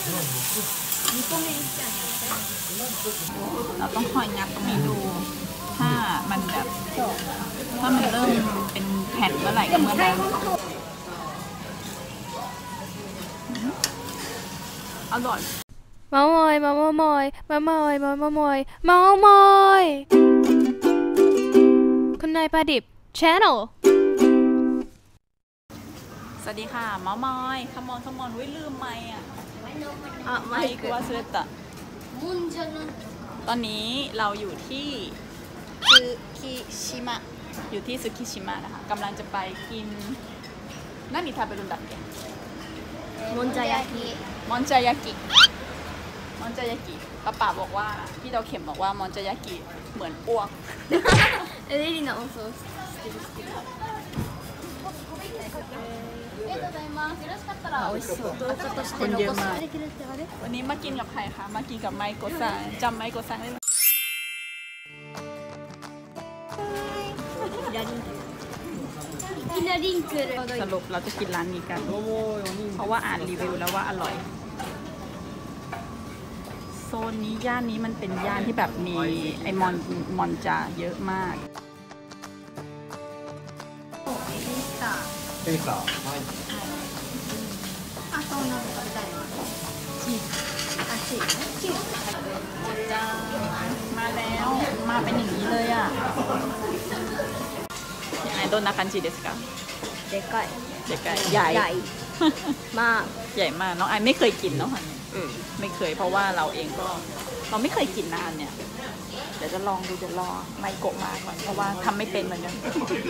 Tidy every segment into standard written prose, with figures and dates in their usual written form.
เราต้องคอยงัดตรงนี้ดูถ้ามันแบบถ้ามันเริ่มเป็นแผ่นเมื่อไหร่ก็เมื่อนั้นอร่อยเมามอยเมามอยเมามอยเมามอยเมามอยคุณนายปลาดิบ Channel สวัสดีค่ะเมามอยขมอนวิลืมไมค์อ่ะไมค์กูว่าเสือตะตอนนี้เราอยู่ที่ซึคิชิมะอยู่ที่ซึคิชิมะนะคะกำลังจะไปกินนั่นนี่ทาเปรุนดักเกะมอนจายากิมอนจายากิป้าบอกว่าพี่ดาวเข็มบอกว่ามอนจายากิเหมือนอ้วกเอลิน่าโอโซคนเยอะมากวันนี้มากินกับใครคะมากินกับไมโกซังจำไมโกซังได้ไหมสรุปเราจะกินร้านนี้กันเพราะว่าอ่านรีวิวแล้วว่าอร่อยโซนนี้ย่านนี้มันเป็นย่านที่แบบมีไอมอนจาเยอะมากจ้ามาแล้วมาเป็นอย่างนี้เลยอ่ะไอโดนาคันจิเดสกะเด็กใหญ่มากใหญ่มากน้องไอไม่เคยกินเนาะไม่เคยเพราะว่าเราเองก็เราไม่เคยกินนานเนี่ยเดี๋ยวจะลองดูจะรอไมโกะมาก่อนเพราะว่าทำไม่เป็นเหมือนกัน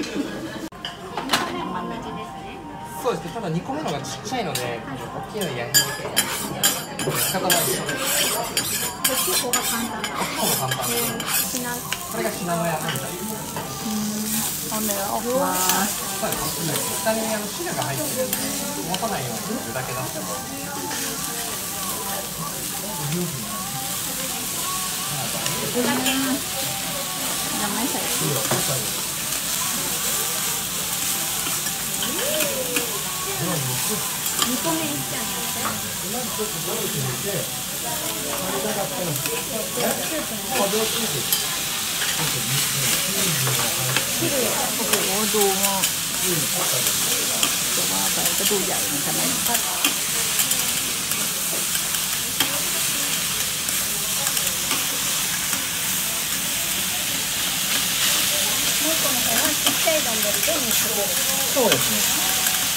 そうですね。ただ2個目のがちっちゃいので、大きいの焼いて仕方ないです。 結構が簡単だ。 簡単。これがシナノヤなんだ。 เอาเนื้อออกมา下にシナが入ってるんで持たないようにするだけだってます。 ยังไม่ใส่2個目いっちゃうんやってโอ้โหดูแต่ว่าไปก็ดูใหญ่เหมือนกันนะもう一個の方はちっちゃい丼で2食べる。 そうですね。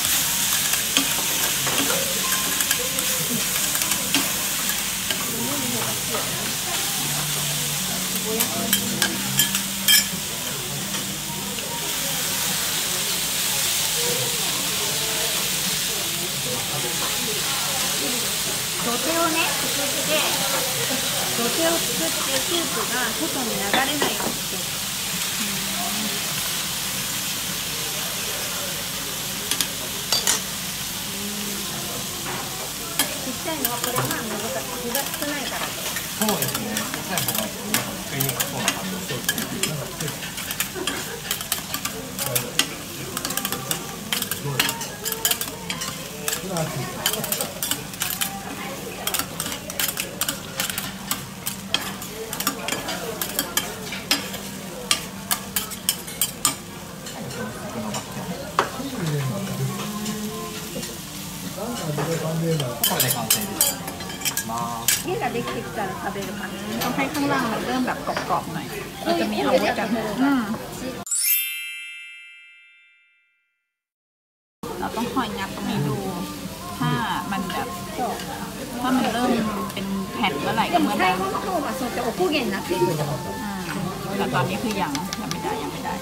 土手をね作って土手を作ってスープが外に流れないようにしてる。ちっちゃいのはこれが具が少ないからそうですね。ちっちゃい方が作りにくそうな感じです。これで完成です。 家ができてきたら食べる感じต้องให้ข้างล่างมันเริ่มแบบกรอบๆหน่อยเราจะมีอาวุธกันเราต้องคอยงัดตรงนี้ดูถ้ามันแบบถ้ามันเริ่มเป็นแผ่นเมื่อไหร่ก็เมื่อนั้นแต่ตอนนี้คือยังไม่ได้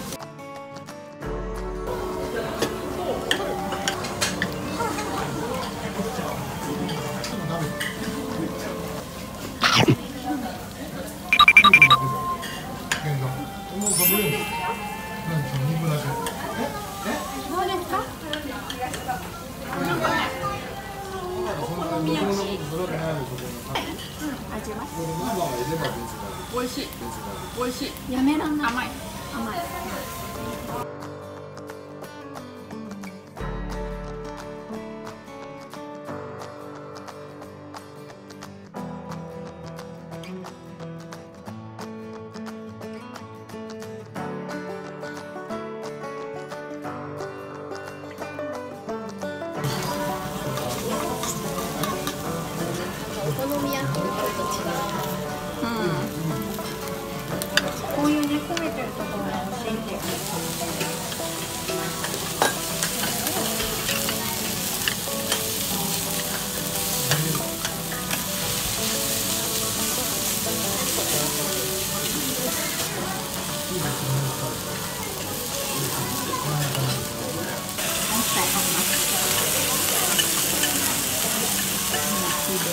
美味しいやめらんない甘い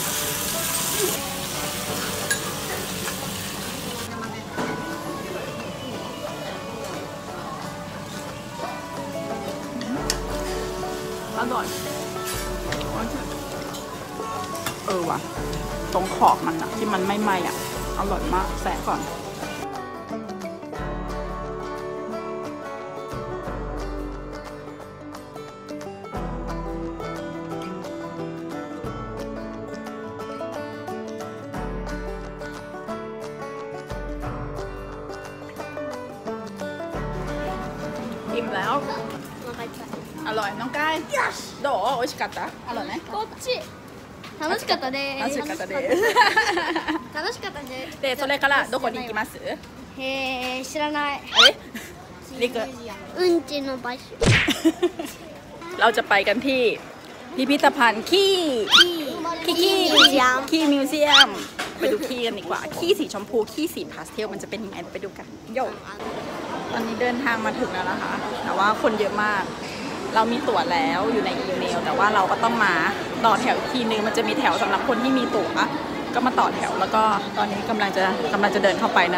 อร่อยว่ะตรงขอบมันอะที่มันไม่ไหม้อะอร่อยมากแสะก่อนอิ่มแล้วอร่อยน้องกายどう美味しかったอร่อยไหมこっち楽しかったで楽しかったです楽しかったででそれからどこに行きます知らないリクうんちの場所เราจะไปกันที่พิพิธภัณฑ์ขี้มิวเซียมไปดูขี้กันดีกว่าขี้สีชมพูขี้สีพาสเทลมันจะเป็นยังไงไปดูกันโยตอนนี้เดินทางมาถึงแล้วนะคะแต่ว่าคนเยอะมากเรามีตั๋วแล้วอยู่ในอีเมลแต่ว่าเราก็ต้องมาต่อแถวอีกทีนึงมันจะมีแถวสำหรับคนที่มีตั๋วก็มาต่อแถวแล้วก็ตอนนี้กำลังจะเดินเข้าไปนะ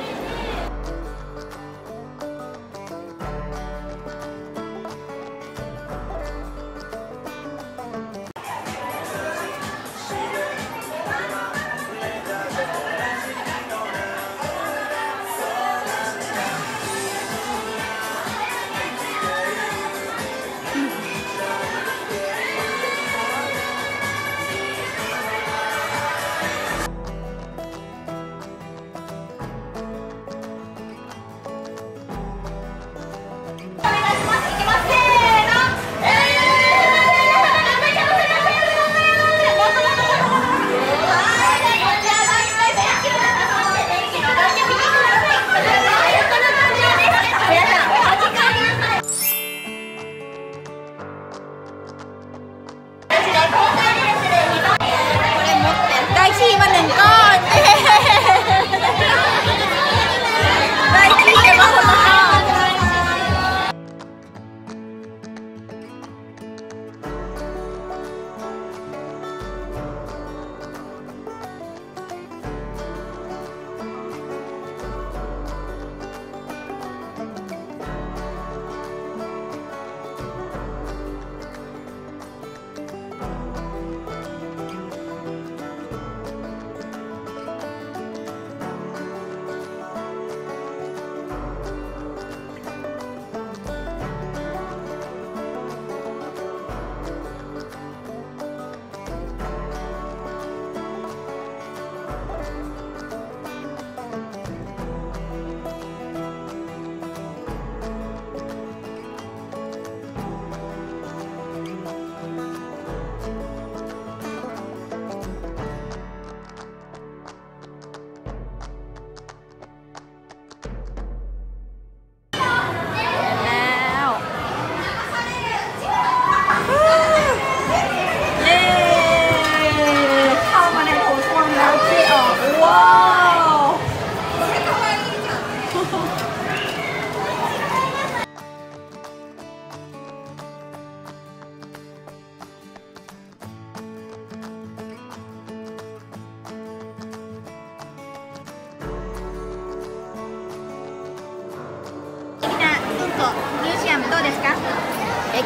汚い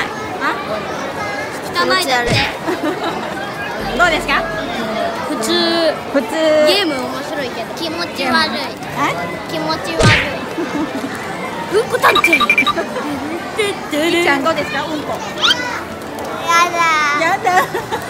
汚いだってどうですか普通ゲーム面白いけど気持ち悪い気持ち悪いうんこ探偵りっちゃんどうですかうんこやだやだ